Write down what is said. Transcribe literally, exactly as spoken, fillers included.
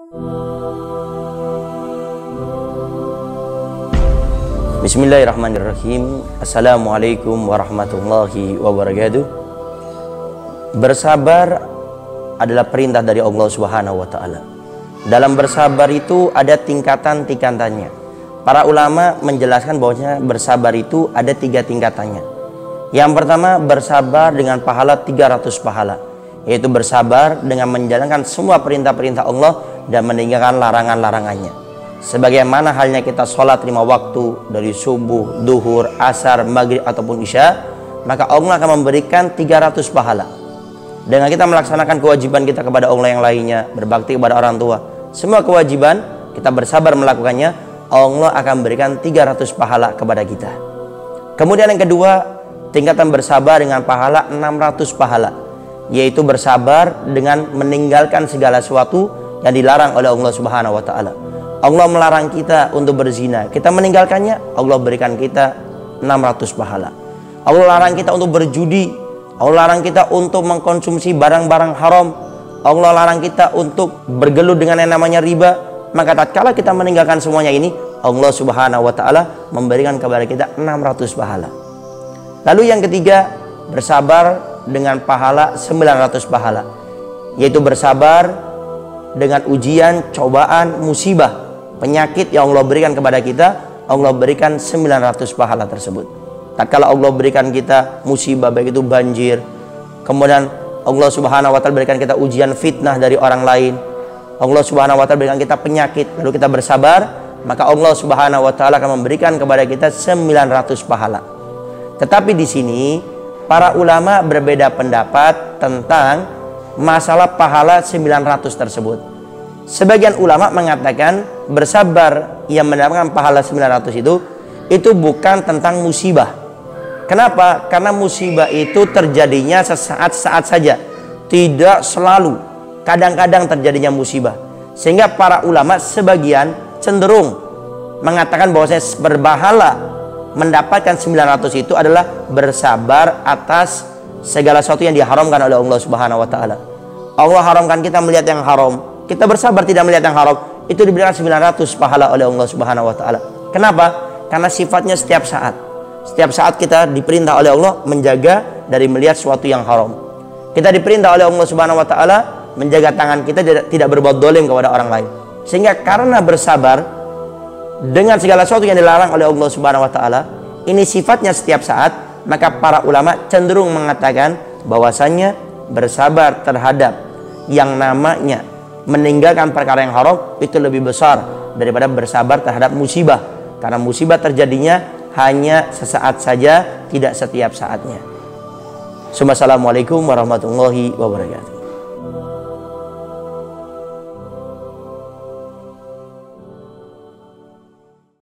Bismillahirrahmanirrahim. Assalamualaikum warahmatullahi wabarakatuh. Bersabar adalah perintah dari Allah Subhanahu wa taala. Dalam bersabar itu ada tingkatan-tingkatannya. Para ulama menjelaskan bahwasanya bersabar itu ada tiga tingkatannya. Yang pertama, bersabar dengan pahala tiga ratus pahala, yaitu bersabar dengan menjalankan semua perintah-perintah Allah dan meninggalkan larangan-larangannya. Sebagaimana halnya kita sholat lima waktu dari subuh, duhur, asar, maghrib ataupun isya, maka Allah akan memberikan tiga ratus pahala. Dengan kita melaksanakan kewajiban kita kepada Allah yang lainnya, berbakti kepada orang tua, semua kewajiban kita bersabar melakukannya, Allah akan berikan tiga ratus pahala kepada kita. Kemudian yang kedua, tingkatan bersabar dengan pahala enam ratus pahala, yaitu bersabar dengan meninggalkan segala sesuatu yang dilarang oleh Allah Subhanahu wa taala. Allah melarang kita untuk berzina, kita meninggalkannya, Allah berikan kita enam ratus pahala. Allah larang kita untuk berjudi, Allah larang kita untuk mengkonsumsi barang-barang haram, Allah larang kita untuk bergelut dengan yang namanya riba. Maka tatkala kita meninggalkan semuanya ini, Allah Subhanahu wa taala memberikan kepada kita enam ratus pahala. Lalu yang ketiga, bersabar dengan pahala sembilan ratus pahala, yaitu bersabar dengan ujian, cobaan, musibah, penyakit yang Allah berikan kepada kita, Allah berikan sembilan ratus pahala tersebut. Tatkala Allah berikan kita musibah, baik itu banjir, kemudian Allah Subhanahu wa taala berikan kita ujian fitnah dari orang lain, Allah Subhanahu wa taala berikan kita penyakit, lalu kita bersabar, maka Allah Subhanahu wa taala akan memberikan kepada kita sembilan ratus pahala. Tetapi di sini para ulama berbeda pendapat tentang masalah pahala sembilan ratus tersebut. Sebagian ulama mengatakan bersabar yang mendapatkan pahala sembilan ratus itu itu bukan tentang musibah. Kenapa? Karena musibah itu terjadinya sesaat-saat saja, tidak selalu. Kadang-kadang terjadinya musibah. Sehingga para ulama sebagian cenderung mengatakan bahwasanya berpahala mendapatkan sembilan ratus itu adalah bersabar atas segala sesuatu yang diharamkan oleh Allah Subhanahu wa taala. Allah haramkan kita melihat yang haram, kita bersabar tidak melihat yang haram, itu diberikan sembilan ratus pahala oleh Allah Subhanahu wa taala. Kenapa? Karena sifatnya setiap saat. Setiap saat kita diperintah oleh Allah menjaga dari melihat sesuatu yang haram. Kita diperintah oleh Allah Subhanahu wa taala menjaga tangan kita tidak berbuat dolim kepada orang lain. Sehingga karena bersabar dengan segala sesuatu yang dilarang oleh Allah Subhanahu wa taala, ini sifatnya setiap saat, maka para ulama cenderung mengatakan bahwasannya bersabar terhadap yang namanya meninggalkan perkara yang haram itu lebih besar daripada bersabar terhadap musibah, karena musibah terjadinya hanya sesaat saja, tidak setiap saatnya. Assalamualaikum warahmatullahi wabarakatuh.